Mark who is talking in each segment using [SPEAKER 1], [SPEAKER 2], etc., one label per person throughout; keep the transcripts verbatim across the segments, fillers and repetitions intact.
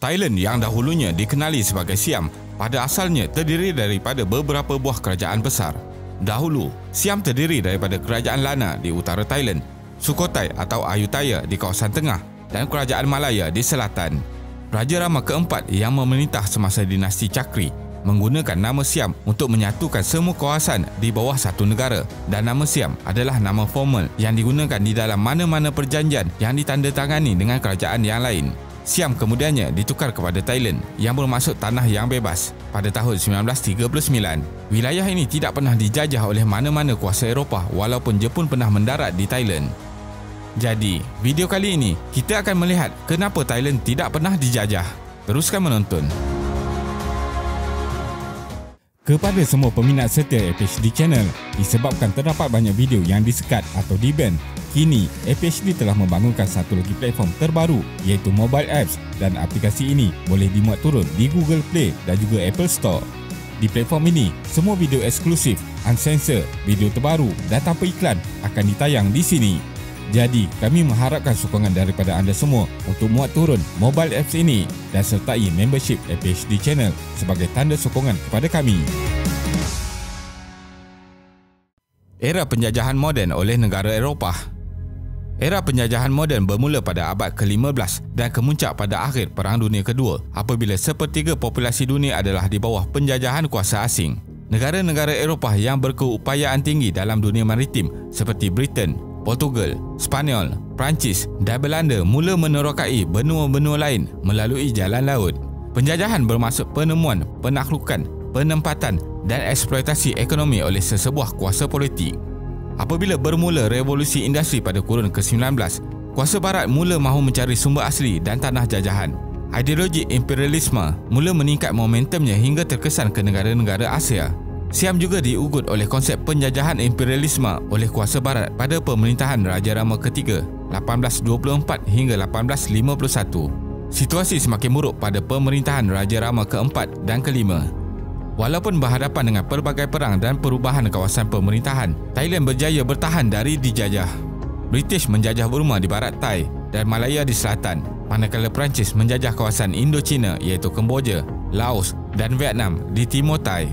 [SPEAKER 1] Thailand yang dahulunya dikenali sebagai Siam pada asalnya terdiri daripada beberapa buah kerajaan besar. Dahulu, Siam terdiri daripada Kerajaan Lana di utara Thailand, Sukhothai atau Ayutthaya di kawasan tengah dan Kerajaan Malaya di selatan. Raja Rama keempat yang memerintah semasa dinasti Chakri menggunakan nama Siam untuk menyatukan semua kawasan di bawah satu negara, dan nama Siam adalah nama formal yang digunakan di dalam mana-mana perjanjian yang ditandatangani dengan kerajaan yang lain. Siam kemudiannya ditukar kepada Thailand yang bermaksud tanah yang bebas pada tahun sembilan belas tiga puluh sembilan. Wilayah ini tidak pernah dijajah oleh mana-mana kuasa Eropah walaupun Jepun pernah mendarat di Thailand. Jadi, video kali ini kita akan melihat kenapa Thailand tidak pernah dijajah. Teruskan menonton. Kepada semua peminat setia F H D Channel, disebabkan terdapat banyak video yang disekat atau di-ban, kini F H D telah membangunkan satu lagi platform terbaru iaitu mobile apps, dan aplikasi ini boleh dimuat turun di Google Play dan juga Apple Store. Di platform ini, semua video eksklusif, unsensor, video terbaru dan tanpa iklan akan ditayang di sini. Jadi, kami mengharapkan sokongan daripada anda semua untuk muat turun mobile apps ini dan sertai membership F H D Channel sebagai tanda sokongan kepada kami. Era penjajahan moden oleh negara Eropah. Era penjajahan moden bermula pada abad ke lima belas dan kemuncak pada akhir Perang Dunia Kedua apabila sepertiga populasi dunia adalah di bawah penjajahan kuasa asing. Negara-negara Eropah yang berkeupayaan tinggi dalam dunia maritim seperti Britain, Portugal, Spanyol, Perancis dan Belanda mula menerokai benua-benua lain melalui jalan laut. Penjajahan bermaksud penemuan, penaklukan, penempatan dan eksploitasi ekonomi oleh sesebuah kuasa politik. Apabila bermula revolusi industri pada kurun ke sembilan belas, kuasa barat mula mahu mencari sumber asli dan tanah jajahan. Ideologi imperialisme mula meningkat momentumnya hingga terkesan ke negara-negara Asia. Siam juga diugut oleh konsep penjajahan imperialisme oleh kuasa barat pada pemerintahan Raja Rama ketiga lapan belas dua puluh empat hingga lapan belas lima puluh satu. Situasi semakin buruk pada pemerintahan Raja Rama keempat dan kelima. Walaupun berhadapan dengan pelbagai perang dan perubahan kawasan pemerintahan, Thailand berjaya bertahan dari dijajah. British menjajah Burma di barat Thai dan Malaya di selatan, manakala Perancis menjajah kawasan Indochina iaitu Kemboja, Laos dan Vietnam di timur Thai.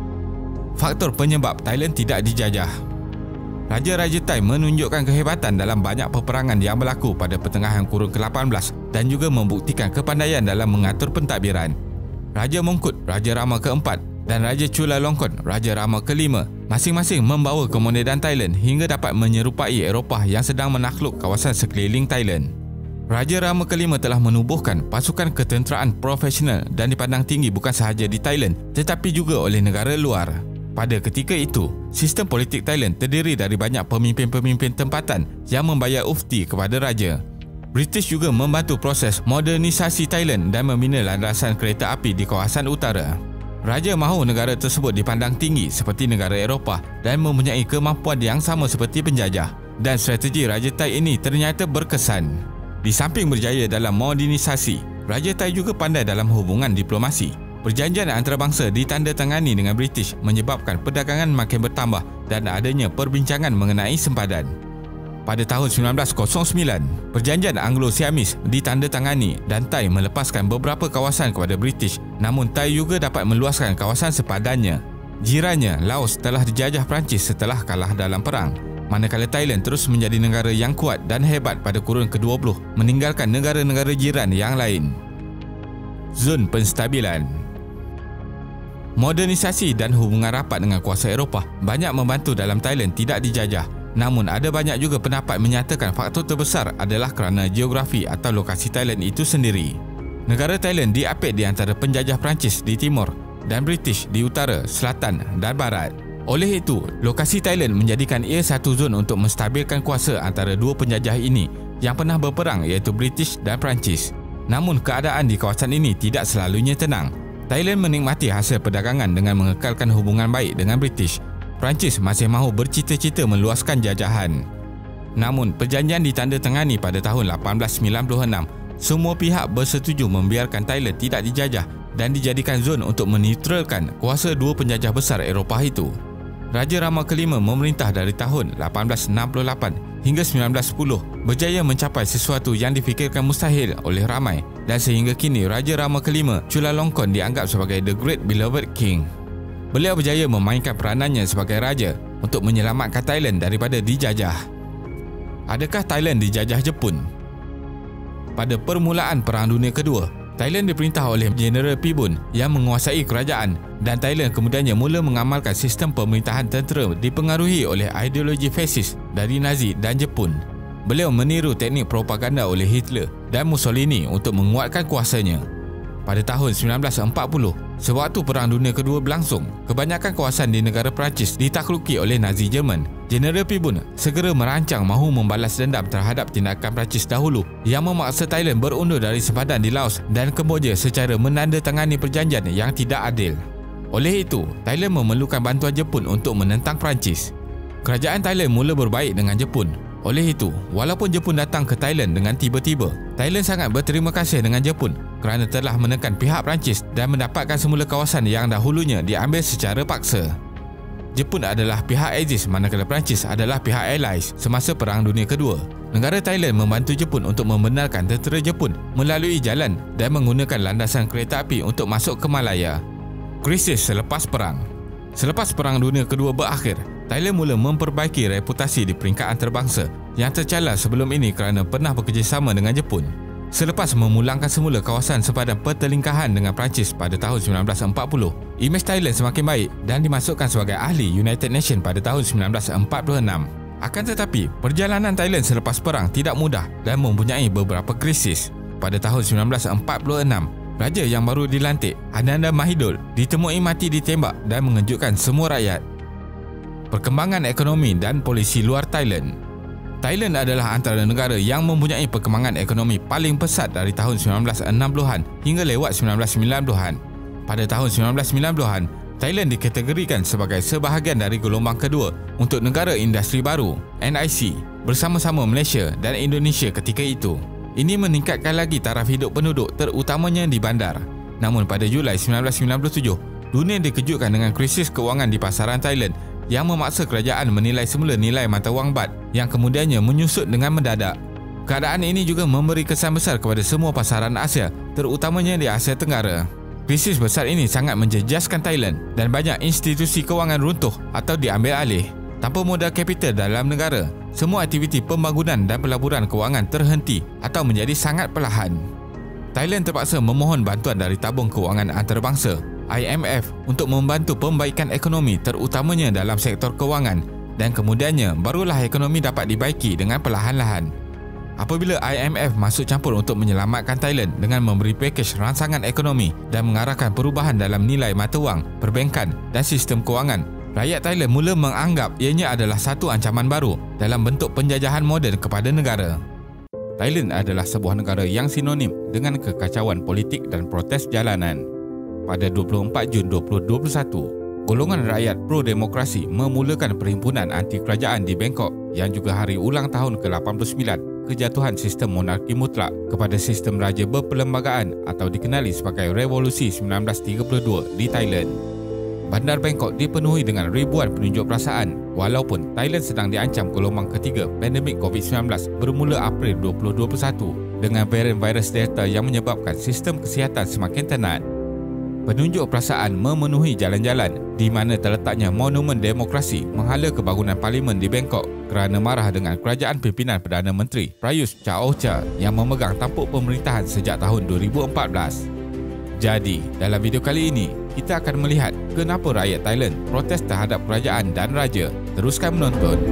[SPEAKER 1] Faktor penyebab Thailand tidak dijajah. Raja-raja Thai menunjukkan kehebatan dalam banyak peperangan yang berlaku pada pertengahan kurun ke lapan belas dan juga membuktikan kepandaian dalam mengatur pentadbiran. Raja Mongkut, Raja Rama keempat dan Raja Chulalongkorn, Raja Rama kelima masing-masing membawa kemodenan Thailand hingga dapat menyerupai Eropah yang sedang menakluk kawasan sekeliling Thailand. Raja Rama kelima telah menubuhkan pasukan ketenteraan profesional dan dipandang tinggi bukan sahaja di Thailand tetapi juga oleh negara luar. Pada ketika itu, sistem politik Thailand terdiri dari banyak pemimpin-pemimpin tempatan yang membayar ufti kepada raja. British juga membantu proses modernisasi Thailand dan membina landasan kereta api di kawasan utara. Raja mahu negara tersebut dipandang tinggi seperti negara Eropah dan mempunyai kemampuan yang sama seperti penjajah, dan strategi Raja Thai ini ternyata berkesan. Di samping berjaya dalam modernisasi, Raja Thai juga pandai dalam hubungan diplomasi. Perjanjian antarabangsa ditandatangani dengan British menyebabkan perdagangan makin bertambah dan adanya perbincangan mengenai sempadan. Pada tahun sembilan belas kosong sembilan, Perjanjian Anglo-Siamis ditandatangani dan Thai melepaskan beberapa kawasan kepada British, namun Thai juga dapat meluaskan kawasan sempadannya. Jirannya, Laos, telah dijajah Perancis setelah kalah dalam perang, manakala Thailand terus menjadi negara yang kuat dan hebat pada kurun ke dua puluh, meninggalkan negara-negara jiran yang lain. Zon penstabilan. Modernisasi dan hubungan rapat dengan kuasa Eropah banyak membantu dalam Thailand tidak dijajah. Namun ada banyak juga pendapat menyatakan faktor terbesar adalah kerana geografi atau lokasi Thailand itu sendiri. Negara Thailand diapit di antara penjajah Perancis di timur dan British di utara, selatan dan barat. Oleh itu, lokasi Thailand menjadikan ia satu zon untuk menstabilkan kuasa antara dua penjajah ini yang pernah berperang iaitu British dan Perancis. Namun keadaan di kawasan ini tidak selalunya tenang. Thailand menikmati hasil perdagangan dengan mengekalkan hubungan baik dengan British. Perancis masih mahu bercita-cita meluaskan jajahan. Namun, perjanjian ditandatangani pada tahun lapan belas sembilan puluh enam. Semua pihak bersetuju membiarkan Thailand tidak dijajah dan dijadikan zon untuk menetralkan kuasa dua penjajah besar Eropah itu. Raja Rama kelima memerintah dari tahun lapan belas enam puluh lapan hingga sembilan belas sepuluh berjaya mencapai sesuatu yang difikirkan mustahil oleh ramai, dan sehingga kini Raja Rama kelima Chulalongkorn dianggap sebagai The Great Beloved King. Beliau berjaya memainkan peranannya sebagai raja untuk menyelamatkan Thailand daripada dijajah. Adakah Thailand dijajah Jepun? Pada permulaan Perang Dunia Kedua, Thailand diperintah oleh Jeneral Pibun yang menguasai kerajaan, dan Thailand kemudiannya mula mengamalkan sistem pemerintahan tentera dipengaruhi oleh ideologi fasis dari Nazi dan Jepun. Beliau meniru teknik propaganda oleh Hitler dan Mussolini untuk menguatkan kuasanya. Pada tahun sembilan belas empat puluh, sewaktu Perang Dunia Kedua berlangsung, kebanyakan kawasan di negara Perancis ditakluki oleh Nazi Jerman. Jeneral Pibun segera merancang mahu membalas dendam terhadap tindakan Perancis dahulu yang memaksa Thailand berundur dari sempadan di Laos dan Kemboja secara menandatangani perjanjian yang tidak adil. Oleh itu, Thailand memerlukan bantuan Jepun untuk menentang Perancis. Kerajaan Thailand mula berbaik dengan Jepun. Oleh itu, walaupun Jepun datang ke Thailand dengan tiba-tiba, Thailand sangat berterima kasih dengan Jepun kerana telah menekan pihak Perancis dan mendapatkan semula kawasan yang dahulunya diambil secara paksa. Jepun adalah pihak Axis manakala Perancis adalah pihak Allies semasa Perang Dunia Kedua. Negara Thailand membantu Jepun untuk membenarkan tentera Jepun melalui jalan dan menggunakan landasan kereta api untuk masuk ke Malaya. Krisis selepas perang. Selepas Perang Dunia Kedua berakhir, Thailand mula memperbaiki reputasi di peringkat antarabangsa yang tercalar sebelum ini kerana pernah bekerjasama dengan Jepun. Selepas memulangkan semula kawasan sempadan pertelingkahan dengan Perancis pada tahun sembilan belas empat puluh, imej Thailand semakin baik dan dimasukkan sebagai ahli United Nations pada tahun sembilan belas empat puluh enam. Akan tetapi, perjalanan Thailand selepas perang tidak mudah dan mempunyai beberapa krisis. Pada tahun sembilan belas empat puluh enam, Raja yang baru dilantik, Ananda Mahidol, ditemui mati ditembak dan mengejutkan semua rakyat. Perkembangan ekonomi dan polisi luar Thailand. Thailand adalah antara negara yang mempunyai perkembangan ekonomi paling pesat dari tahun sembilan belas enam puluhan hingga lewat sembilan belas sembilan puluhan. Pada tahun sembilan belas sembilan puluhan, Thailand dikategorikan sebagai sebahagian dari gelombang kedua untuk negara industri baru, N I C, bersama-sama Malaysia dan Indonesia ketika itu. Ini meningkatkan lagi taraf hidup penduduk terutamanya di bandar. Namun pada Julai sembilan belas sembilan puluh tujuh, dunia dikejutkan dengan krisis kewangan di pasaran Thailand yang memaksa kerajaan menilai semula nilai mata wang baht yang kemudiannya menyusut dengan mendadak. Keadaan ini juga memberi kesan besar kepada semua pasaran Asia, terutamanya di Asia Tenggara. Krisis besar ini sangat menjejaskan Thailand dan banyak institusi kewangan runtuh atau diambil alih. Tanpa modal kapital dalam negara, semua aktiviti pembangunan dan pelaburan kewangan terhenti atau menjadi sangat perlahan. Thailand terpaksa memohon bantuan dari tabung kewangan antarabangsa I M F untuk membantu pembaikan ekonomi terutamanya dalam sektor kewangan, dan kemudiannya barulah ekonomi dapat dibaiki dengan perlahan-lahan. Apabila I M F masuk campur untuk menyelamatkan Thailand dengan memberi pakej rangsangan ekonomi dan mengarahkan perubahan dalam nilai mata wang, perbankan dan sistem kewangan, rakyat Thailand mula menganggap ianya adalah satu ancaman baru dalam bentuk penjajahan moden kepada negara. Thailand adalah sebuah negara yang sinonim dengan kekacauan politik dan protes jalanan. Pada dua puluh empat Jun dua ribu dua puluh satu, golongan rakyat pro-demokrasi memulakan perhimpunan anti-kerajaan di Bangkok yang juga hari ulang tahun ke lapan puluh sembilan kejatuhan sistem monarki mutlak kepada sistem raja berperlembagaan atau dikenali sebagai Revolusi sembilan belas tiga puluh dua di Thailand. Bandar Bangkok dipenuhi dengan ribuan penunjuk perasaan walaupun Thailand sedang diancam gelombang ketiga pandemik COVID sembilan belas bermula April dua ribu dua puluh satu dengan varian virus Delta yang menyebabkan sistem kesihatan semakin tenat. Penunjuk perasaan memenuhi jalan-jalan di mana terletaknya Monumen Demokrasi menghala kebangunan Parlimen di Bangkok kerana marah dengan kerajaan pimpinan Perdana Menteri Prayut Chan-o-cha yang memegang tampuk pemerintahan sejak tahun dua ribu empat belas. Jadi, dalam video kali ini, kita akan melihat kenapa rakyat Thailand protes terhadap kerajaan dan raja. Teruskan menonton.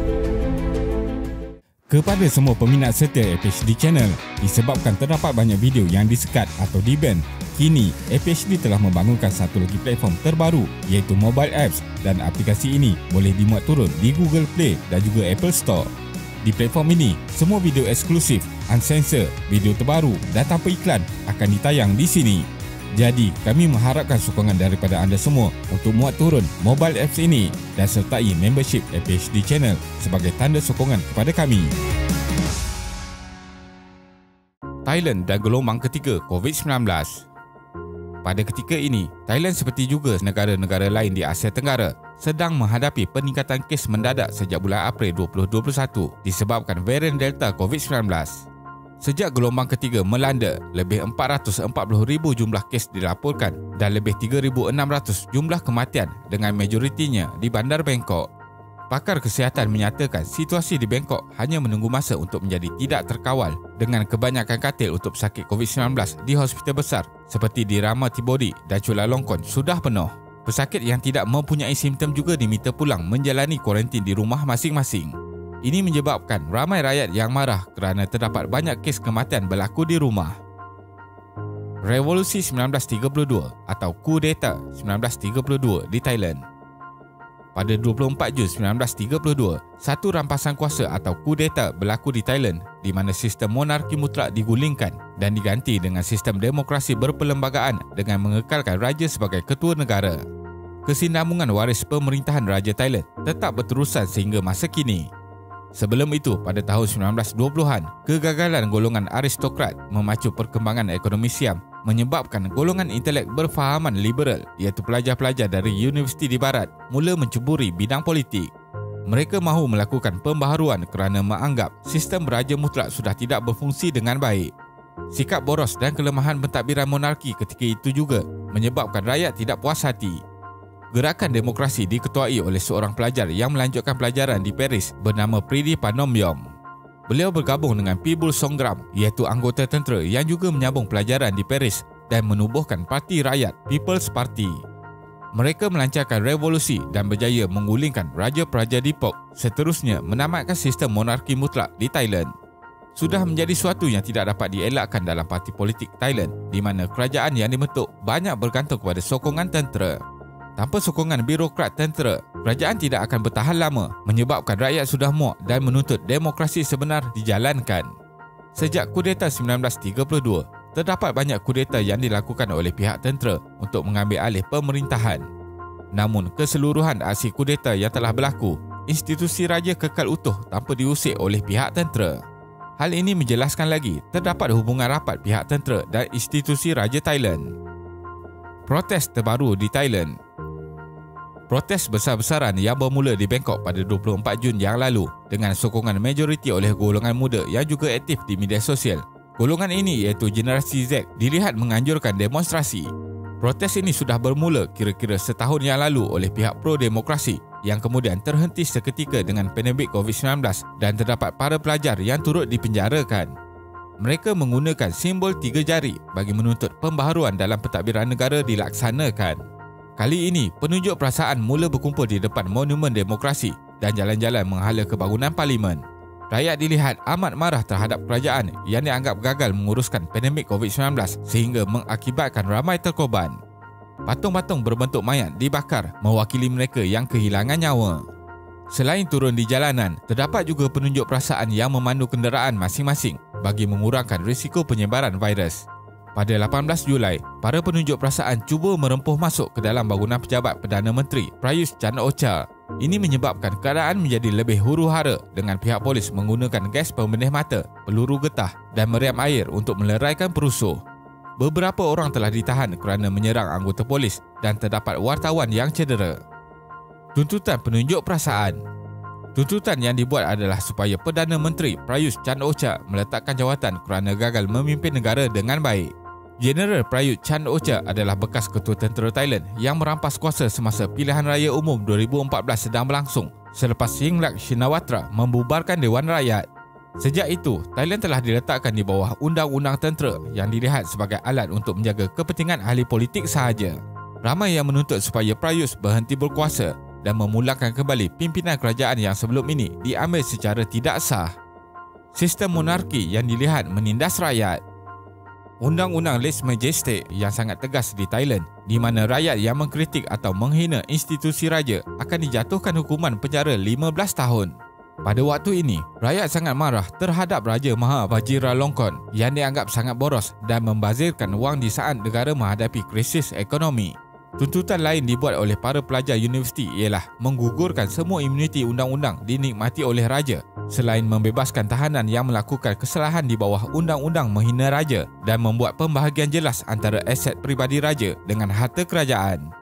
[SPEAKER 1] Kepada semua peminat setia A P H D Channel, disebabkan terdapat banyak video yang disekat atau di-ban, kini A P H D telah membangunkan satu lagi platform terbaru iaitu mobile apps, dan aplikasi ini boleh dimuat turun di Google Play dan juga Apple Store. Di platform ini, semua video eksklusif, unsensor, video terbaru dan tanpa iklan akan ditayang di sini. Jadi, kami mengharapkan sokongan daripada anda semua untuk muat turun mobile apps ini dan sertai membership A P H D Channel sebagai tanda sokongan kepada kami. Thailand dan gelombang ketiga COVID sembilan belas. Pada ketika ini, Thailand seperti juga negara-negara lain di Asia Tenggara sedang menghadapi peningkatan kes mendadak sejak bulan April dua ribu dua puluh satu disebabkan varian Delta COVID sembilan belas. Sejak gelombang ketiga melanda, lebih empat ratus empat puluh ribu jumlah kes dilaporkan dan lebih tiga ribu enam ratus jumlah kematian dengan majoritinya di Bandar Bangkok. Pakar kesihatan menyatakan situasi di Bangkok hanya menunggu masa untuk menjadi tidak terkawal dengan kebanyakan katil untuk pesakit COVID sembilan belas di hospital besar seperti di Rama Tibodi dan Chulalongkorn sudah penuh. Pesakit yang tidak mempunyai simptom juga diminta pulang menjalani kuarantin di rumah masing-masing. Ini menyebabkan ramai rakyat yang marah kerana terdapat banyak kes kematian berlaku di rumah. Revolusi sembilan belas tiga puluh dua atau Coup d'etat sembilan belas tiga puluh dua di Thailand. Pada dua puluh empat Jun sembilan belas tiga puluh dua, satu rampasan kuasa atau coup d'etat berlaku di Thailand di mana sistem monarki mutlak digulingkan dan diganti dengan sistem demokrasi berperlembagaan dengan mengekalkan raja sebagai ketua negara. Kesinambungan waris pemerintahan Raja Thailand tetap berterusan sehingga masa kini. Sebelum itu, pada tahun sembilan belas dua puluhan, kegagalan golongan aristokrat memacu perkembangan ekonomi Siam menyebabkan golongan intelek berfahaman liberal iaitu pelajar-pelajar dari universiti di barat mula mencuburi bidang politik. Mereka mahu melakukan pembaharuan kerana menganggap sistem beraja mutlak sudah tidak berfungsi dengan baik. Sikap boros dan kelemahan pentadbiran monarki ketika itu juga menyebabkan rakyat tidak puas hati. Gerakan demokrasi diketuai oleh seorang pelajar yang melanjutkan pelajaran di Paris bernama Pridi Panomyom. Beliau bergabung dengan Pibul Songram iaitu anggota tentera yang juga menyambung pelajaran di Paris dan menubuhkan Parti Rakyat People's Party. Mereka melancarkan revolusi dan berjaya menggulingkan Raja Praja Dipok, seterusnya menamatkan sistem monarki mutlak di Thailand. Sudah menjadi suatu yang tidak dapat dielakkan dalam parti politik Thailand di mana kerajaan yang dibentuk banyak bergantung kepada sokongan tentera. Tanpa sokongan birokrat tentera, kerajaan tidak akan bertahan lama menyebabkan rakyat sudah muak dan menuntut demokrasi sebenar dijalankan. Sejak kudeta sembilan belas tiga puluh dua, terdapat banyak kudeta yang dilakukan oleh pihak tentera untuk mengambil alih pemerintahan. Namun keseluruhan aksi kudeta yang telah berlaku, institusi raja kekal utuh tanpa diusik oleh pihak tentera. Hal ini menjelaskan lagi terdapat hubungan rapat pihak tentera dan institusi raja Thailand. Protes terbaru di Thailand. Protes besar-besaran yang bermula di Bangkok pada dua puluh empat Jun yang lalu dengan sokongan majoriti oleh golongan muda yang juga aktif di media sosial. Golongan ini iaitu generasi Z dilihat menganjurkan demonstrasi. Protes ini sudah bermula kira-kira setahun yang lalu oleh pihak pro-demokrasi yang kemudian terhenti seketika dengan pandemik COVID sembilan belas dan terdapat para pelajar yang turut dipenjarakan. Mereka menggunakan simbol tiga jari bagi menuntut pembaharuan dalam pentadbiran negara dilaksanakan. Kali ini, penunjuk perasaan mula berkumpul di depan Monumen Demokrasi dan jalan-jalan menghala kebangunan parlimen. Rakyat dilihat amat marah terhadap kerajaan yang dianggap gagal menguruskan pandemik COVID sembilan belas sehingga mengakibatkan ramai terkorban. Patung-patung berbentuk mayat dibakar mewakili mereka yang kehilangan nyawa. Selain turun di jalanan, terdapat juga penunjuk perasaan yang memandu kenderaan masing-masing bagi mengurangkan risiko penyebaran virus. Pada lapan belas Julai, para penunjuk perasaan cuba merempuh masuk ke dalam bangunan pejabat Perdana Menteri Prayut Chan-o-cha. Ini menyebabkan keadaan menjadi lebih huru-hara dengan pihak polis menggunakan gas pembenih mata, peluru getah dan meriam air untuk meleraikan perusuh. Beberapa orang telah ditahan kerana menyerang anggota polis dan terdapat wartawan yang cedera. Tuntutan penunjuk perasaan. Tuntutan yang dibuat adalah supaya Perdana Menteri Prayut Chan-o-cha meletakkan jawatan kerana gagal memimpin negara dengan baik. Jeneral Prayut Chan-o-cha adalah bekas ketua tentera Thailand yang merampas kuasa semasa pilihan raya umum dua ribu empat belas sedang berlangsung selepas Yingluck Shinawatra membubarkan Dewan Rakyat. Sejak itu, Thailand telah diletakkan di bawah undang-undang tentera yang dilihat sebagai alat untuk menjaga kepentingan ahli politik sahaja. Ramai yang menuntut supaya Prayut berhenti berkuasa dan memulangkan kembali pimpinan kerajaan yang sebelum ini diambil secara tidak sah. Sistem monarki yang dilihat menindas rakyat. Undang-undang Lèse Majesté yang sangat tegas di Thailand, di mana rakyat yang mengkritik atau menghina institusi raja akan dijatuhkan hukuman penjara lima belas tahun. Pada waktu ini, rakyat sangat marah terhadap Raja Maha Vajiralongkorn yang dianggap sangat boros dan membazirkan wang di saat negara menghadapi krisis ekonomi. Tuntutan lain dibuat oleh para pelajar universiti ialah menggugurkan semua imuniti undang-undang dinikmati oleh raja selain membebaskan tahanan yang melakukan kesalahan di bawah undang-undang menghina raja dan membuat pembahagian jelas antara aset peribadi raja dengan harta kerajaan.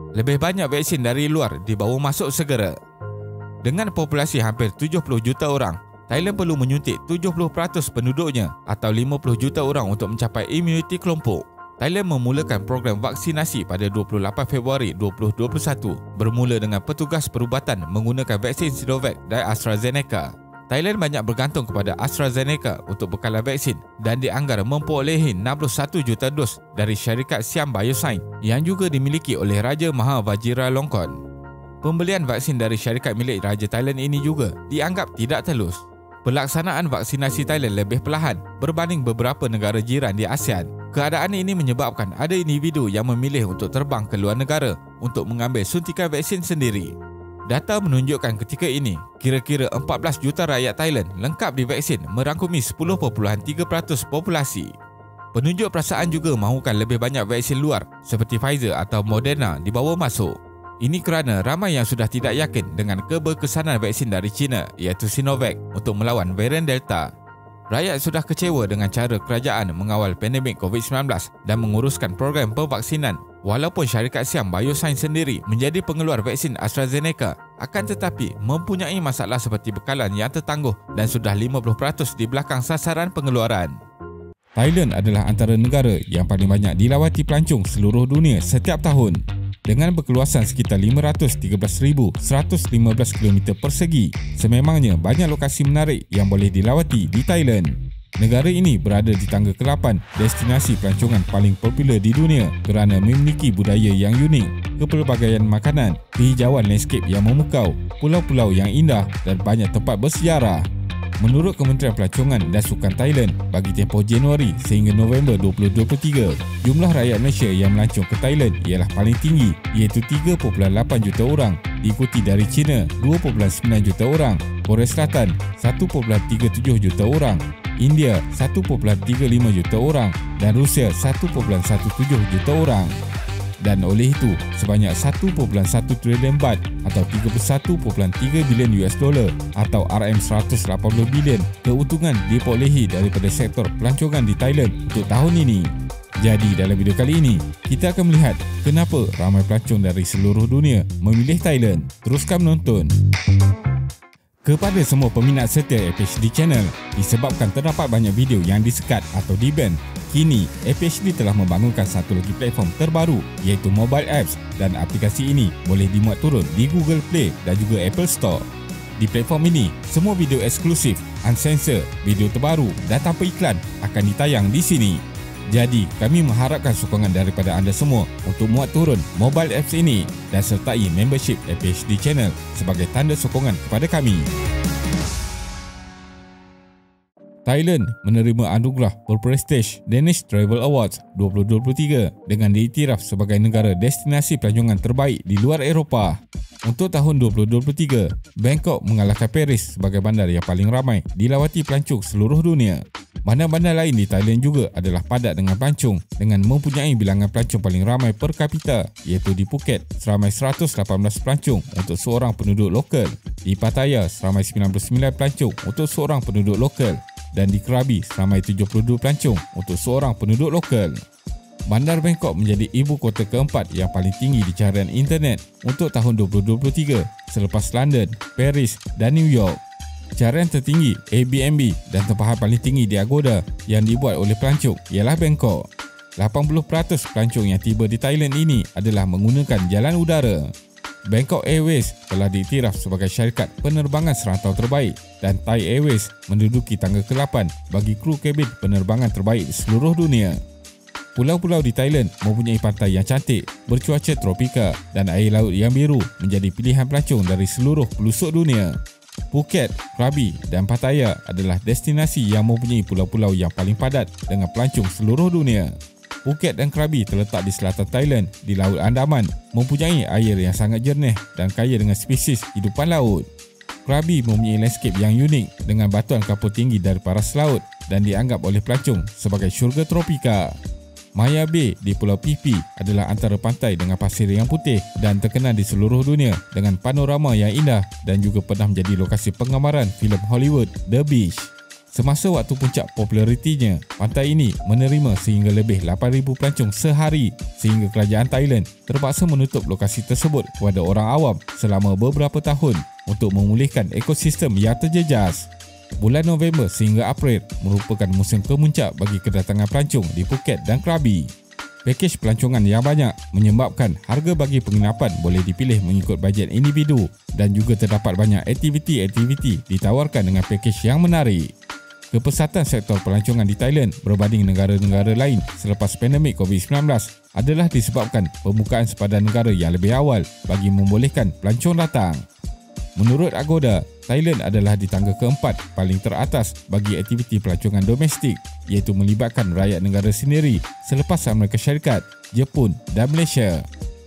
[SPEAKER 1] Lebih banyak vaksin dari luar dibawa masuk segera. Dengan populasi hampir tujuh puluh juta orang, Thailand perlu menyuntik tujuh puluh peratus penduduknya atau lima puluh juta orang untuk mencapai imuniti kelompok. Thailand memulakan program vaksinasi pada dua puluh lapan Februari dua ribu dua puluh satu bermula dengan petugas perubatan menggunakan vaksin Sinovac dan AstraZeneca. Thailand banyak bergantung kepada AstraZeneca untuk bekalan vaksin dan dianggar memperolehi enam puluh satu juta dos dari syarikat Siam Bioscience yang juga dimiliki oleh Raja Maha Vajiralongkorn. Pembelian vaksin dari syarikat milik Raja Thailand ini juga dianggap tidak telus. Pelaksanaan vaksinasi Thailand lebih perlahan berbanding beberapa negara jiran di ASEAN. Keadaan ini menyebabkan ada individu yang memilih untuk terbang ke luar negara untuk mengambil suntikan vaksin sendiri. Data menunjukkan ketika ini, kira-kira empat belas juta rakyat Thailand lengkap divaksin merangkumi sepuluh perpuluhan tiga peratus populasi. Penunjuk perasaan juga mahukan lebih banyak vaksin luar seperti Pfizer atau Moderna dibawa masuk. Ini kerana ramai yang sudah tidak yakin dengan keberkesanan vaksin dari China iaitu Sinovac untuk melawan varian Delta. Rakyat sudah kecewa dengan cara kerajaan mengawal pandemik covid sembilan belas dan menguruskan program pervaksinan. Walaupun syarikat Siam Bioscience sendiri menjadi pengeluar vaksin AstraZeneca, akan tetapi mempunyai masalah seperti bekalan yang tertangguh dan sudah lima puluh peratus di belakang sasaran pengeluaran. Thailand adalah antara negara yang paling banyak dilawati pelancong seluruh dunia setiap tahun. Dengan berkeluasan sekitar lima ratus tiga belas ribu seratus lima belas kilometer persegi, sememangnya banyak lokasi menarik yang boleh dilawati di Thailand. Negara ini berada di tangga ke lapan destinasi pelancongan paling popular di dunia kerana memiliki budaya yang unik, kepelbagaian makanan, kehijauan landscape yang memukau, pulau-pulau yang indah dan banyak tempat bersejarah. Menurut Kementerian Pelancongan dan Sukan Thailand, bagi tempoh Januari sehingga November dua ribu dua puluh tiga, jumlah rakyat Malaysia yang melancong ke Thailand ialah paling tinggi iaitu tiga perpuluhan lapan juta orang, diikuti dari China dua perpuluhan sembilan juta orang, Korea Selatan satu perpuluhan tiga tujuh juta orang, India satu perpuluhan tiga lima juta orang dan Rusia satu perpuluhan tujuh belas juta orang. Dan oleh itu, sebanyak satu perpuluhan satu trilion baht atau tiga puluh satu perpuluhan tiga bilion U S dollar atau R M seratus lapan puluh bilion keuntungan diperolehi daripada sektor pelancongan di Thailand untuk tahun ini. Jadi dalam video kali ini, kita akan melihat kenapa ramai pelancong dari seluruh dunia memilih Thailand. Teruskan menonton. Kepada semua peminat setia A P H D Channel, disebabkan terdapat banyak video yang disekat atau di-ban, kini A P H D telah membangunkan satu lagi platform terbaru iaitu mobile apps dan aplikasi ini boleh dimuat turun di Google Play dan juga Apple Store. Di platform ini, semua video eksklusif, uncensored, video terbaru dan tanpa iklan akan ditayang di sini. Jadi, kami mengharapkan sokongan daripada anda semua untuk muat turun mobile apps ini dan sertai membership A P H D Channel sebagai tanda sokongan kepada kami. Thailand menerima anugerah berprestij Danish Travel Awards dua ribu dua puluh tiga dengan diiktiraf sebagai negara destinasi pelancongan terbaik di luar Eropah. Untuk tahun dua ribu dua puluh tiga, Bangkok mengalahkan Paris sebagai bandar yang paling ramai dilawati pelancong seluruh dunia. Bandar-bandar lain di Thailand juga adalah padat dengan pelancong dengan mempunyai bilangan pelancong paling ramai per kapita iaitu di Phuket seramai seratus lapan belas pelancong untuk seorang penduduk lokal, di Pattaya seramai sembilan puluh sembilan pelancong untuk seorang penduduk lokal dan di Krabi seramai tujuh puluh dua pelancong untuk seorang penduduk lokal. Bandar Bangkok menjadi ibu kota keempat yang paling tinggi di carian internet untuk tahun dua ribu dua puluh tiga selepas London, Paris dan New York. Carian tertinggi Airbnb dan tempahan paling tinggi di Agoda yang dibuat oleh pelancong ialah Bangkok. lapan puluh peratus pelancong yang tiba di Thailand ini adalah menggunakan jalan udara. Bangkok Airways telah diiktiraf sebagai syarikat penerbangan serantau terbaik dan Thai Airways menduduki tangga ke lapan bagi kru kabin penerbangan terbaik di seluruh dunia. Pulau-pulau di Thailand mempunyai pantai yang cantik, bercuaca tropika dan air laut yang biru menjadi pilihan pelancong dari seluruh pelosok dunia. Phuket, Krabi dan Pattaya adalah destinasi yang mempunyai pulau-pulau yang paling padat dengan pelancong seluruh dunia. Phuket dan Krabi terletak di selatan Thailand di Laut Andaman, mempunyai air yang sangat jernih dan kaya dengan spesies hidupan laut. Krabi mempunyai landscape yang unik dengan batuan kapur tinggi dari paras laut dan dianggap oleh pelancong sebagai syurga tropika. Maya Bay di Pulau Phi Phi adalah antara pantai dengan pasir yang putih dan terkenal di seluruh dunia dengan panorama yang indah dan juga pernah menjadi lokasi penggambaran filem Hollywood The Beach. Semasa waktu puncak popularitinya, pantai ini menerima sehingga lebih lapan ribu pelancong sehari sehingga kerajaan Thailand terpaksa menutup lokasi tersebut kepada orang awam selama beberapa tahun untuk memulihkan ekosistem yang terjejas. Bulan November sehingga April merupakan musim kemuncak bagi kedatangan pelancong di Phuket dan Krabi. Pakej pelancongan yang banyak menyebabkan harga bagi penginapan boleh dipilih mengikut bajet individu dan juga terdapat banyak aktiviti-aktiviti ditawarkan dengan pakej yang menarik. Kepesatan sektor pelancongan di Thailand berbanding negara-negara lain selepas pandemik covid sembilan belas adalah disebabkan pembukaan sepadan negara yang lebih awal bagi membolehkan pelancong datang. Menurut Agoda, Thailand adalah di tangga keempat paling teratas bagi aktiviti pelancongan domestik, iaitu melibatkan rakyat negara sendiri selepas Amerika Syarikat, Jepun dan Malaysia.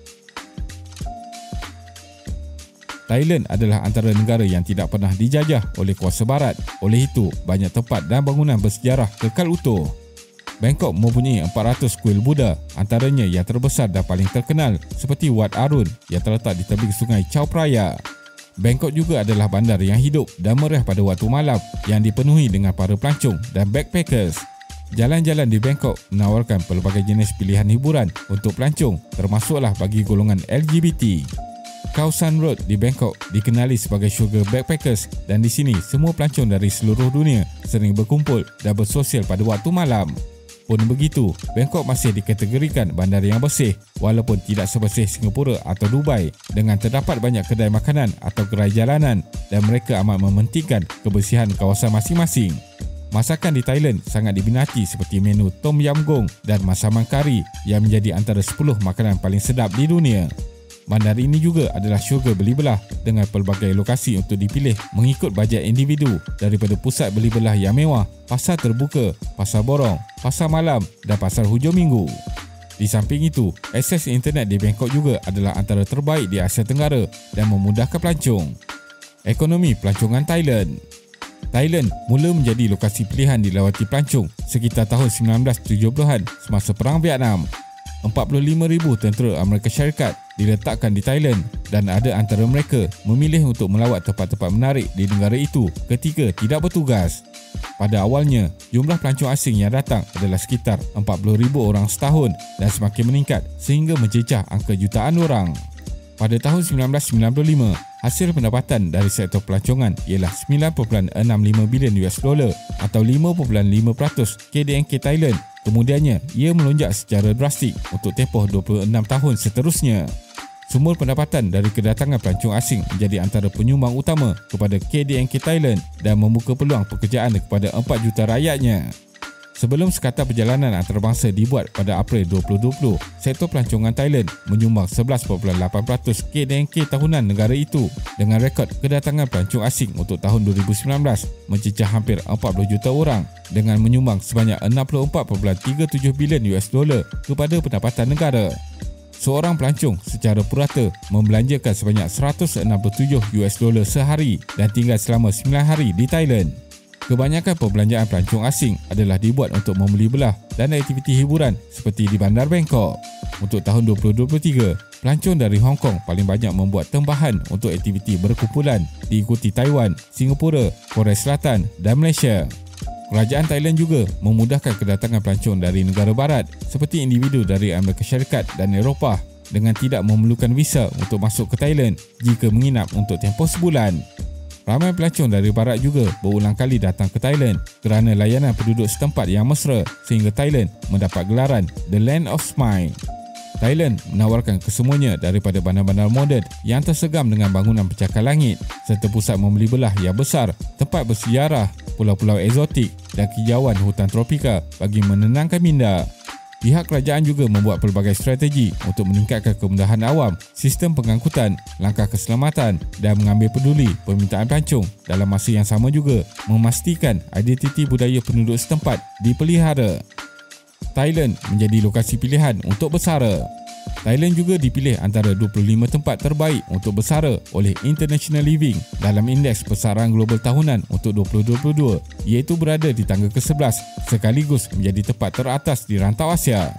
[SPEAKER 1] Thailand adalah antara negara yang tidak pernah dijajah oleh kuasa barat. Oleh itu, banyak tempat dan bangunan bersejarah kekal utuh. Bangkok mempunyai empat ratus kuil Buddha, antaranya yang terbesar dan paling terkenal seperti Wat Arun yang terletak di tepi sungai Chao Phraya. Bangkok juga adalah bandar yang hidup dan meriah pada waktu malam yang dipenuhi dengan para pelancong dan backpackers. Jalan-jalan di Bangkok menawarkan pelbagai jenis pilihan hiburan untuk pelancong, termasuklah bagi golongan L G B T. Khao San Road di Bangkok dikenali sebagai syurga backpackers dan di sini semua pelancong dari seluruh dunia sering berkumpul dan bersosial pada waktu malam. Pun begitu, Bangkok masih dikategorikan bandar yang bersih walaupun tidak sebersih Singapura atau Dubai dengan terdapat banyak kedai makanan atau gerai jalanan dan mereka amat mementingkan kebersihan kawasan masing-masing. Masakan di Thailand sangat diminati seperti menu Tom Yam Goong dan masaman kari yang menjadi antara sepuluh makanan paling sedap di dunia. Bandar ini juga adalah syurga beli belah dengan pelbagai lokasi untuk dipilih mengikut bajet individu daripada pusat beli belah yang mewah, pasar terbuka, pasar borong, pasar malam dan pasar hujung minggu. Di samping itu, akses internet di Bangkok juga adalah antara terbaik di Asia Tenggara dan memudahkan pelancong. Ekonomi pelancongan Thailand. Thailand mula menjadi lokasi pilihan dilawati pelancong sekitar tahun sembilan belas tujuh puluhan semasa Perang Vietnam. empat puluh lima ribu tentera Amerika Syarikat diletakkan di Thailand dan ada antara mereka memilih untuk melawat tempat-tempat menarik di negara itu ketika tidak bertugas. Pada awalnya, jumlah pelancong asing yang datang adalah sekitar empat puluh ribu orang setahun dan semakin meningkat sehingga mencecah angka jutaan orang. Pada tahun sembilan belas sembilan puluh lima, hasil pendapatan dari sektor pelancongan ialah sembilan perpuluhan enam lima bilion US dollar atau lima perpuluhan lima peratus K D N K Thailand. Kemudiannya, ia melonjak secara drastik untuk tempoh dua puluh enam tahun seterusnya. Sumber pendapatan dari kedatangan pelancong asing menjadi antara penyumbang utama kepada K D N K Thailand dan membuka peluang pekerjaan kepada empat juta rakyatnya. Sebelum sekatan perjalanan antarabangsa dibuat pada April dua ribu dua puluh, sektor pelancongan Thailand menyumbang sebelas perpuluhan lapan peratus K D N K tahunan negara itu dengan rekod kedatangan pelancong asing untuk tahun dua ribu sembilan belas mencecah hampir empat puluh juta orang dengan menyumbang sebanyak enam puluh empat perpuluhan tiga tujuh bilion US dollar kepada pendapatan negara. Seorang pelancong secara purata membelanjakan sebanyak seratus enam puluh tujuh US dollar sehari dan tinggal selama sembilan hari di Thailand. Kebanyakan perbelanjaan pelancong asing adalah dibuat untuk membeli belah dan aktiviti hiburan seperti di bandar Bangkok. Untuk tahun dua ribu dua puluh tiga, pelancong dari Hong Kong paling banyak membuat tembahan untuk aktiviti berkumpulan diikuti Taiwan, Singapura, Korea Selatan dan Malaysia. Kerajaan Thailand juga memudahkan kedatangan pelancong dari negara barat seperti individu dari Amerika Syarikat dan Eropah dengan tidak memerlukan visa untuk masuk ke Thailand jika menginap untuk tempoh sebulan. Ramai pelancong dari barat juga berulang kali datang ke Thailand kerana layanan penduduk setempat yang mesra sehingga Thailand mendapat gelaran The Land of Smile. Thailand menawarkan kesemuanya daripada bandar-bandar moden yang tersegam dengan bangunan pencakar langit serta pusat membeli belah yang besar, tempat bersejarah, pulau-pulau eksotik dan kejauhan hutan tropika bagi menenangkan minda. Pihak kerajaan juga membuat pelbagai strategi untuk meningkatkan kemudahan awam, sistem pengangkutan, langkah keselamatan dan mengambil peduli permintaan pelancong dalam masa yang sama juga memastikan identiti budaya penduduk setempat dipelihara. Thailand menjadi lokasi pilihan untuk bersara. Thailand juga dipilih antara dua puluh lima tempat terbaik untuk bersara oleh International Living dalam Indeks Besaran Global Tahunan untuk dua ribu dua puluh dua, iaitu berada di tangga ke sebelas sekaligus menjadi tempat teratas di rantau Asia.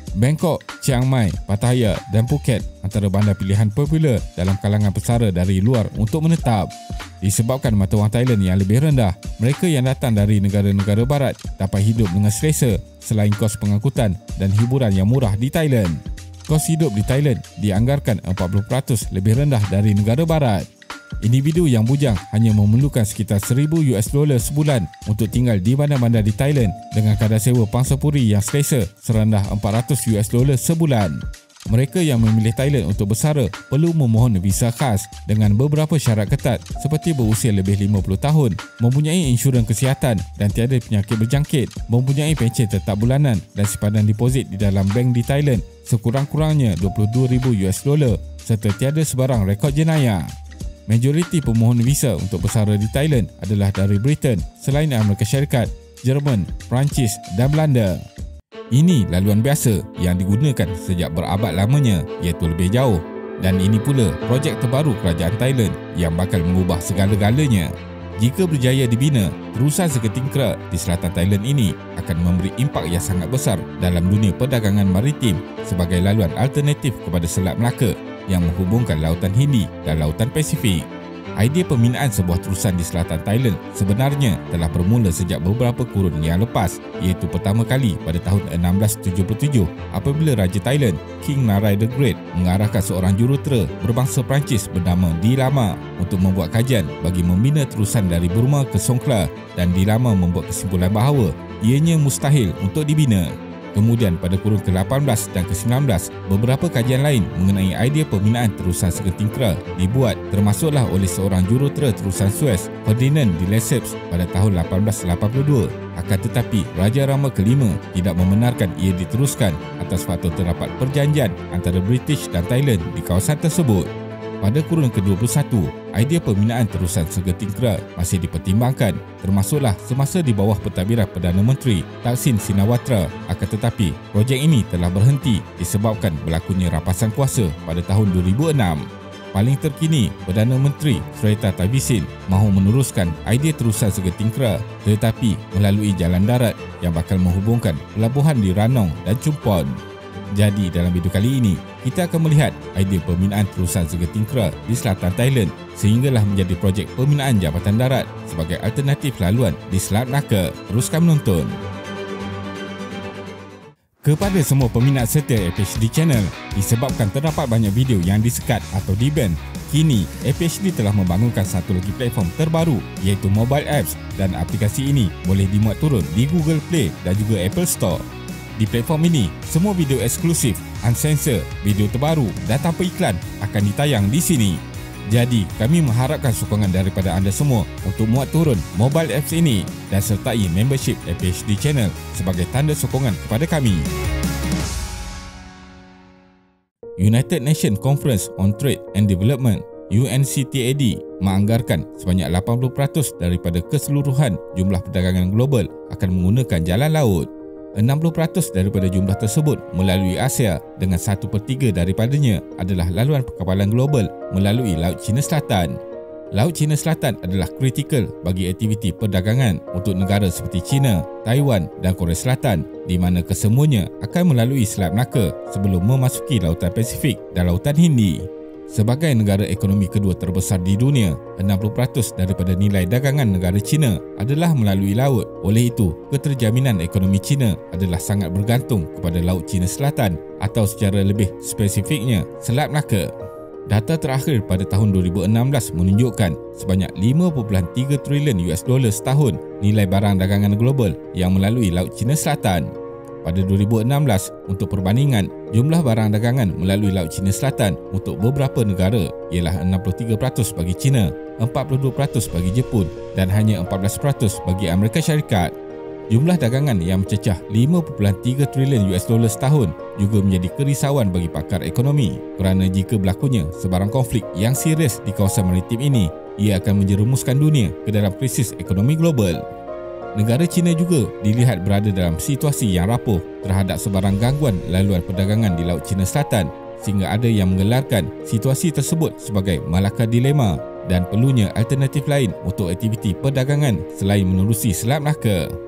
[SPEAKER 1] Bangkok, Chiang Mai, Pattaya dan Phuket antara bandar pilihan popular dalam kalangan pesara dari luar untuk menetap. Disebabkan mata wang Thailand yang lebih rendah, mereka yang datang dari negara-negara barat dapat hidup dengan selesa selain kos pengangkutan dan hiburan yang murah di Thailand. Kos hidup di Thailand dianggarkan empat puluh peratus lebih rendah dari negara barat. Individu yang bujang hanya memerlukan sekitar seribu U S dollar sebulan untuk tinggal di bandar-bandar di Thailand dengan kadar sewa pangsapuri yang selesa serendah empat ratus U S dollar sebulan. Mereka yang memilih Thailand untuk bersara perlu memohon visa khas dengan beberapa syarat ketat seperti berusia lebih lima puluh tahun, mempunyai insurans kesihatan dan tiada penyakit berjangkit, mempunyai pencen tetap bulanan dan simpanan deposit di dalam bank di Thailand sekurang-kurangnya dua puluh dua ribu U S dollar serta tiada sebarang rekod jenayah. Majoriti pemohon visa untuk bersara di Thailand adalah dari Britain selain Amerika Syarikat, Jerman, Perancis dan Belanda. Ini laluan biasa yang digunakan sejak berabad lamanya iaitu lebih jauh dan ini pula projek terbaru kerajaan Thailand yang bakal mengubah segala-galanya. Jika berjaya dibina, terusan seketing kerak di selatan Thailand ini akan memberi impak yang sangat besar dalam dunia perdagangan maritim sebagai laluan alternatif kepada Selat Melaka yang menghubungkan Lautan Hindi dan Lautan Pasifik. Idea pembinaan sebuah terusan di selatan Thailand sebenarnya telah bermula sejak beberapa kurun yang lepas, iaitu pertama kali pada tahun enam belas tujuh puluh tujuh apabila Raja Thailand, King Narai the Great, mengarahkan seorang jurutera berbangsa Perancis bernama D. Lama untuk membuat kajian bagi membina terusan dari Burma ke Songkhla, dan D. Lama membuat kesimpulan bahawa ianya mustahil untuk dibina. Kemudian pada kurun ke lapan belas dan ke sembilan belas, beberapa kajian lain mengenai idea pembinaan terusan seketing kerak dibuat, termasuklah oleh seorang jurutera terusan Suez, Ferdinand de Lesseps pada tahun lapan belas lapan puluh dua. Akan tetapi, Raja Rama kelima tidak membenarkan ia diteruskan atas faktor terdapat perjanjian antara British dan Thailand di kawasan tersebut. Pada kurun ke dua puluh satu, idea pembinaan terusan seketing kerak masih dipertimbangkan, termasuklah semasa di bawah pentadbiran Perdana Menteri Thaksin Shinawatra. Akan tetapi, projek ini telah berhenti disebabkan berlakunya rampasan kuasa pada tahun dua ribu enam. Paling terkini, Perdana Menteri Srettha Thavisin mahu meneruskan idea terusan seketing kerak tetapi melalui jalan darat yang bakal menghubungkan pelabuhan di Ranong dan Chumpon. Jadi dalam video kali ini, kita akan melihat idea pembinaan terusan seketing kerak di selatan Thailand sehinggalah menjadi projek pembinaan jabatan darat sebagai alternatif laluan di Selat Melaka. Teruskan menonton. Kepada semua peminat setia F H D Channel, disebabkan terdapat banyak video yang disekat atau di-ban, kini F H D telah membangunkan satu lagi platform terbaru iaitu mobile apps, dan aplikasi ini boleh dimuat turun di Google Play dan juga Apple Store. Di platform ini, semua video eksklusif, uncensored, video terbaru dan tanpa iklan akan ditayang di sini. Jadi, kami mengharapkan sokongan daripada anda semua untuk muat turun mobile apps ini dan sertai membership F H D Channel sebagai tanda sokongan kepada kami. United Nations Conference on Trade and Development U N C T A D menganggarkan sebanyak lapan puluh peratus daripada keseluruhan jumlah perdagangan global akan menggunakan jalan laut. enam puluh peratus daripada jumlah tersebut melalui Asia, dengan satu per tiga daripadanya adalah laluan perkapalan global melalui Laut Cina Selatan. Laut Cina Selatan adalah kritikal bagi aktiviti perdagangan untuk negara seperti China, Taiwan dan Korea Selatan, di mana kesemuanya akan melalui Selat Melaka sebelum memasuki Lautan Pasifik dan Lautan Hindi. Sebagai negara ekonomi kedua terbesar di dunia, enam puluh peratus daripada nilai dagangan negara China adalah melalui laut. Oleh itu, keterjaminan ekonomi China adalah sangat bergantung kepada Laut Cina Selatan atau secara lebih spesifiknya Selat Melaka. Data terakhir pada tahun dua ribu enam belas menunjukkan sebanyak lima perpuluhan tiga trilion U S dollar setahun nilai barang dagangan global yang melalui Laut Cina Selatan. Pada dua ribu enam belas, untuk perbandingan, jumlah barang dagangan melalui Laut Cina Selatan untuk beberapa negara ialah enam puluh tiga peratus bagi China, empat puluh dua peratus bagi Jepun dan hanya empat belas peratus bagi Amerika Syarikat. Jumlah dagangan yang mencecah lima perpuluhan tiga trilion U S dollar setahun juga menjadi kerisauan bagi pakar ekonomi, kerana jika berlakunya sebarang konflik yang serius di kawasan maritim ini, ia akan menjerumuskan dunia ke dalam krisis ekonomi global. Negara China juga dilihat berada dalam situasi yang rapuh terhadap sebarang gangguan laluan perdagangan di Laut Cina Selatan, sehingga ada yang menggelarkan situasi tersebut sebagai Malacca Dilema dan perlunya alternatif lain untuk aktiviti perdagangan selain menerusi Selat Melaka.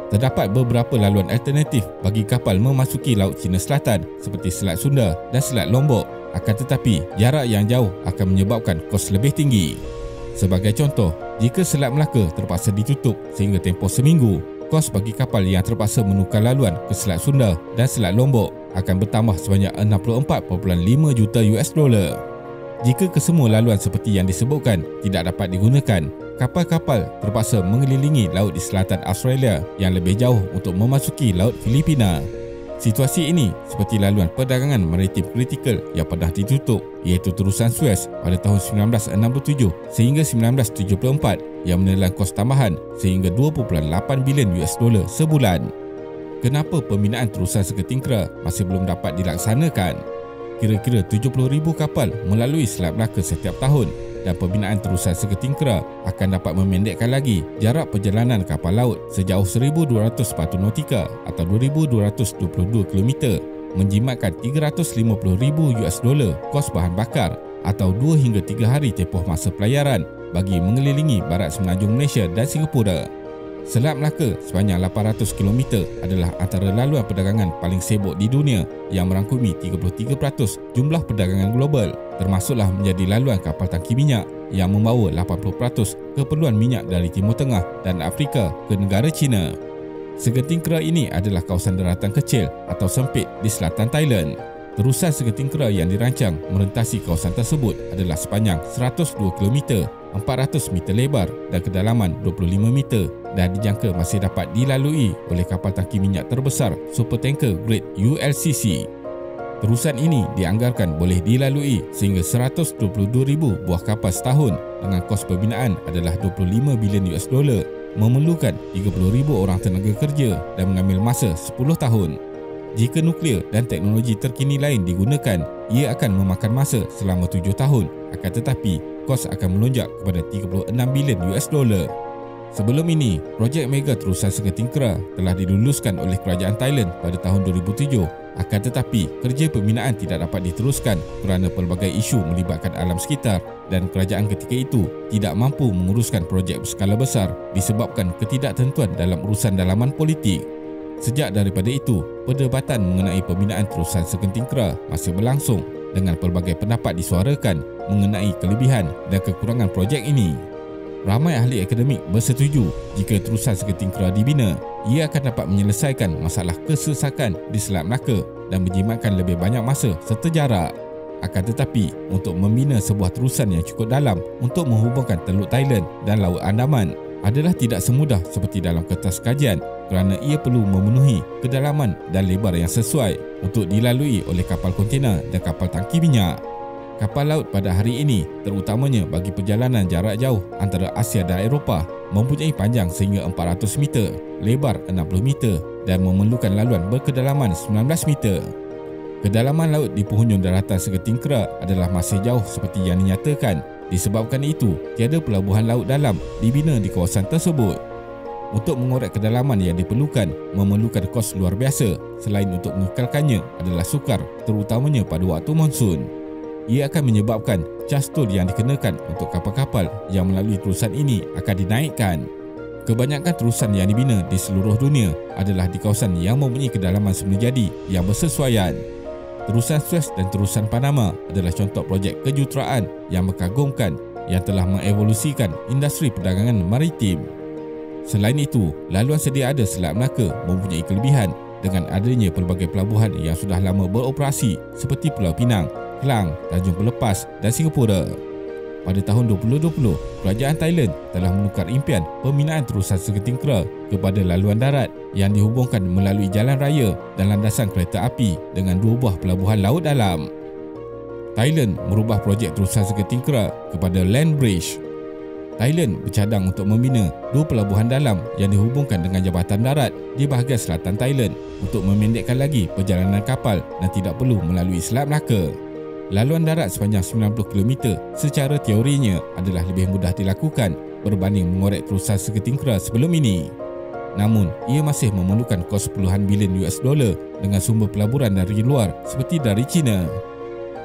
[SPEAKER 1] Terdapat beberapa laluan alternatif bagi kapal memasuki Laut Cina Selatan seperti Selat Sunda dan Selat Lombok. Akan tetapi, jarak yang jauh akan menyebabkan kos lebih tinggi. Sebagai contoh, jika Selat Melaka terpaksa ditutup sehingga tempoh seminggu, kos bagi kapal yang terpaksa menukar laluan ke Selat Sunda dan Selat Lombok akan bertambah sebanyak enam puluh empat perpuluhan lima juta U S dollar. Jika kesemua laluan seperti yang disebutkan tidak dapat digunakan, kapal-kapal terpaksa mengelilingi laut di selatan Australia yang lebih jauh untuk memasuki Laut Filipina. Situasi ini seperti laluan perdagangan maritim kritikal yang pernah ditutup, iaitu terusan Suez pada tahun sembilan belas enam puluh tujuh sehingga sembilan belas tujuh puluh empat yang menelan kos tambahan sehingga dua perpuluhan lapan bilion U S dollar sebulan. Kenapa pembinaan terusan seketingkera masih belum dapat dilaksanakan? Kira-kira tujuh puluh ribu kapal melalui Selat Melaka setiap tahun dan pembinaan terusan seketingkera akan dapat memendekkan lagi jarak perjalanan kapal laut sejauh seribu dua ratus sepatu nautika atau dua ribu dua ratus dua puluh dua kilometer, menjimatkan tiga ratus lima puluh ribu U S dollar kos bahan bakar atau dua hingga tiga hari tempoh masa pelayaran bagi mengelilingi barat semenanjung Malaysia dan Singapura. Selat Melaka sepanjang lapan ratus kilometer adalah antara laluan perdagangan paling sibuk di dunia yang merangkumi tiga puluh tiga peratus jumlah perdagangan global, termasuklah menjadi laluan kapal tangki minyak yang membawa lapan puluh peratus keperluan minyak dari Timur Tengah dan Afrika ke negara China. Seketingkera ini adalah kawasan daratan kecil atau sempit di selatan Thailand. Terusan seketingkera yang dirancang merentasi kawasan tersebut adalah sepanjang seratus dua kilometer, empat ratus meter lebar dan kedalaman dua puluh lima meter dan dijangka masih dapat dilalui oleh kapal tangki minyak terbesar supertanker grade U L C C. Terusan ini dianggarkan boleh dilalui sehingga seratus dua puluh dua ribu buah kapal setahun dengan kos pembinaan adalah dua puluh lima bilion U S dollar, memerlukan tiga puluh ribu orang tenaga kerja dan mengambil masa sepuluh tahun. Jika nuklear dan teknologi terkini lain digunakan, ia akan memakan masa selama tujuh tahun, akan tetapi kos akan melonjak kepada tiga puluh enam bilion U S dollar. Sebelum ini, projek mega terusan seketingkera telah diluluskan oleh kerajaan Thailand pada tahun dua ribu tujuh. Akan tetapi, kerja pembinaan tidak dapat diteruskan kerana pelbagai isu melibatkan alam sekitar dan kerajaan ketika itu tidak mampu menguruskan projek berskala besar disebabkan ketidaktentuan dalam urusan dalaman politik. Sejak daripada itu, perdebatan mengenai pembinaan terusan seketingkera masih berlangsung dengan pelbagai pendapat disuarakan mengenai kelebihan dan kekurangan projek ini. Ramai ahli akademik bersetuju jika terusan seketingkera dibina, ia akan dapat menyelesaikan masalah kesesakan di Selat Melaka dan menjimatkan lebih banyak masa serta jarak. Akan tetapi, untuk membina sebuah terusan yang cukup dalam untuk menghubungkan Teluk Thailand dan Laut Andaman adalah tidak semudah seperti dalam kertas kajian kerana ia perlu memenuhi kedalaman dan lebar yang sesuai untuk dilalui oleh kapal kontena dan kapal tangki minyak. Kapal laut pada hari ini, terutamanya bagi perjalanan jarak jauh antara Asia dan Eropah, mempunyai panjang sehingga empat ratus meter, lebar enam puluh meter dan memerlukan laluan berkedalaman sembilan belas meter. Kedalaman laut di penghujung daratan seketingkera adalah masih jauh seperti yang dinyatakan. Disebabkan itu, tiada pelabuhan laut dalam dibina di kawasan tersebut. Untuk mengorek kedalaman yang diperlukan, memerlukan kos luar biasa. Selain untuk mengekalkannya adalah sukar, terutamanya pada waktu monsun. Ia akan menyebabkan cas tol yang dikenakan untuk kapal-kapal yang melalui terusan ini akan dinaikkan. Kebanyakan terusan yang dibina di seluruh dunia adalah di kawasan yang mempunyai kedalaman semula jadi yang bersesuaian. Terusan Suez dan terusan Panama adalah contoh projek kejuruteraan yang mengagumkan yang telah mengevolusikan industri perdagangan maritim. Selain itu, laluan sedia ada Selat Melaka mempunyai kelebihan dengan adanya pelbagai pelabuhan yang sudah lama beroperasi seperti Pulau Pinang, Klang, Tanjung Pelepas dan Singapura. Pada tahun dua ribu dua puluh, kerajaan Thailand telah menukar impian pembinaan terusan seketingkera kepada laluan darat yang dihubungkan melalui jalan raya dan landasan kereta api dengan dua buah pelabuhan laut dalam. Thailand merubah projek terusan seketingkera kepada land bridge. Thailand bercadang untuk membina dua pelabuhan dalam yang dihubungkan dengan jabatan darat di bahagian selatan Thailand untuk memendekkan lagi perjalanan kapal dan tidak perlu melalui Selat Melaka. Laluan darat sepanjang sembilan puluh kilometer secara teorinya adalah lebih mudah dilakukan berbanding mengorek terusan seketingkera sebelum ini. Namun, ia masih memerlukan kos puluhan bilion U S dollar dengan sumber pelaburan dari luar seperti dari China.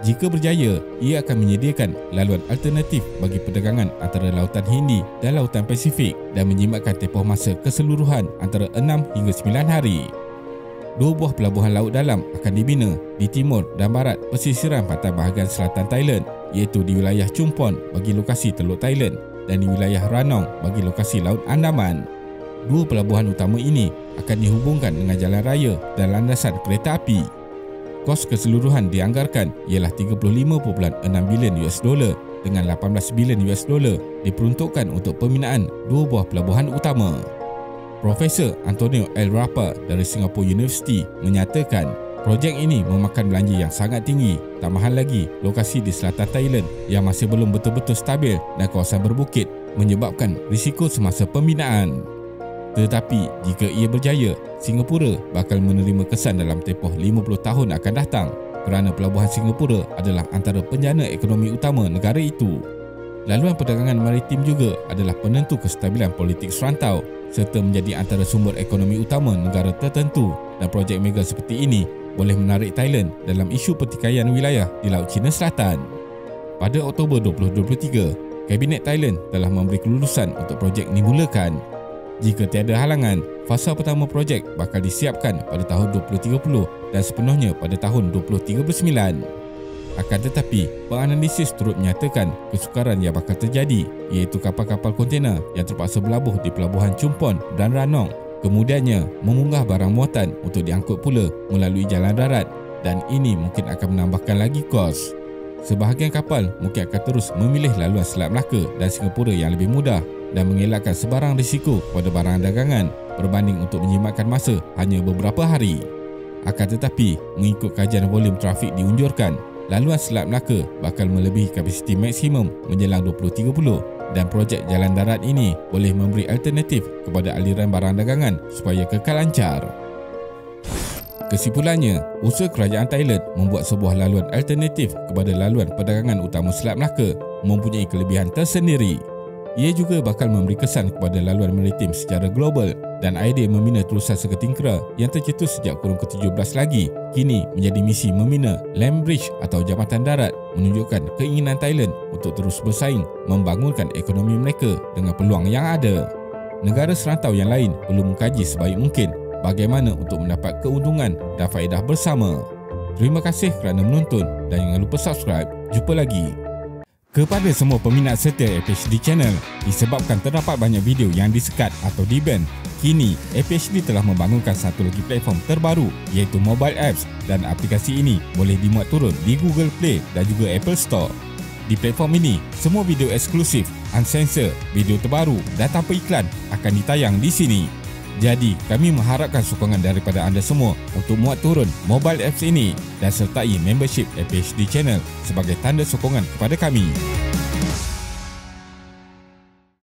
[SPEAKER 2] Jika berjaya, ia akan menyediakan laluan alternatif bagi perdagangan antara Lautan Hindi dan Lautan Pasifik dan menjimatkan tempoh masa keseluruhan antara enam hingga sembilan hari. Dua buah pelabuhan laut dalam akan dibina di timur dan barat pesisiran pantai bahagian selatan Thailand, iaitu di wilayah Chumpon bagi lokasi Teluk Thailand dan di wilayah Ranong bagi lokasi Laut Andaman. Dua pelabuhan utama ini akan dihubungkan dengan jalan raya dan landasan kereta api. Kos keseluruhan dianggarkan ialah tiga puluh lima perpuluhan enam bilion US dollar dengan lapan belas bilion US dollar diperuntukkan untuk pembinaan dua buah pelabuhan utama. Profesor Antonio L. Rapa dari Singapore University menyatakan projek ini memakan belanja yang sangat tinggi, tambahan lagi lokasi di selatan Thailand yang masih belum betul-betul stabil dan kawasan berbukit menyebabkan risiko semasa pembinaan. Tetapi jika ia berjaya, Singapura bakal menerima kesan dalam tempoh lima puluh tahun akan datang kerana pelabuhan Singapura adalah antara penjana ekonomi utama negara itu. Laluan perdagangan maritim juga adalah penentu kestabilan politik serantau serta menjadi antara sumber ekonomi utama negara tertentu, dan projek mega seperti ini boleh menarik Thailand dalam isu pertikaian wilayah di Laut Cina Selatan. Pada Oktober dua ribu dua puluh tiga, Kabinet Thailand telah memberi kelulusan untuk projek dimulakan. Jika tiada halangan, fasa pertama projek bakal disiapkan pada tahun dua ribu tiga puluh dan sepenuhnya pada tahun dua ribu tiga puluh sembilan. Akan tetapi, penganalisis turut menyatakan kesukaran yang bakal terjadi, iaitu kapal-kapal kontena yang terpaksa berlabuh di pelabuhan Chumpon dan Ranong, kemudiannya memunggah barang muatan untuk diangkut pula melalui jalan darat, dan ini mungkin akan menambahkan lagi kos. Sebahagian kapal mungkin akan terus memilih laluan Selat Melaka dan Singapura yang lebih mudah dan mengelakkan sebarang risiko pada barang dagangan berbanding untuk menjimatkan masa hanya beberapa hari. Akan tetapi, mengikut kajian volume trafik diunjurkan, laluan Selat Melaka bakal melebihi kapasiti maksimum menjelang dua ribu tiga puluh dan projek jalan darat ini boleh memberi alternatif kepada aliran barang dagangan supaya kekal lancar. Kesimpulannya, usaha kerajaan Thailand membuat sebuah laluan alternatif kepada laluan perdagangan utama Selat Melaka mempunyai kelebihan tersendiri. Ia juga bakal memberi kesan kepada laluan maritim secara global, dan idea membina terusan seketing kera yang tercetus sejak kurun ke tujuh belas lagi kini menjadi misi membina land bridge atau jambatan darat, menunjukkan keinginan Thailand untuk terus bersaing membangunkan ekonomi mereka dengan peluang yang ada. Negara serantau yang lain perlu mengkaji sebaik mungkin bagaimana untuk mendapat keuntungan dan faedah bersama. Terima kasih kerana menonton dan jangan lupa subscribe. Jumpa lagi. Kepada semua peminat setia A P H D Channel, disebabkan terdapat banyak video yang disekat atau di-ban, kini A P H D telah membangunkan satu lagi platform terbaru, iaitu mobile apps, dan aplikasi ini boleh dimuat turun di Google Play dan juga Apple Store. Di platform ini, semua video eksklusif, uncensored, video terbaru dan tanpa iklan akan ditayang di sini. Jadi, kami mengharapkan sokongan daripada anda semua untuk muat turun mobile apps ini dan sertai membership A P H D Channel sebagai tanda sokongan kepada kami.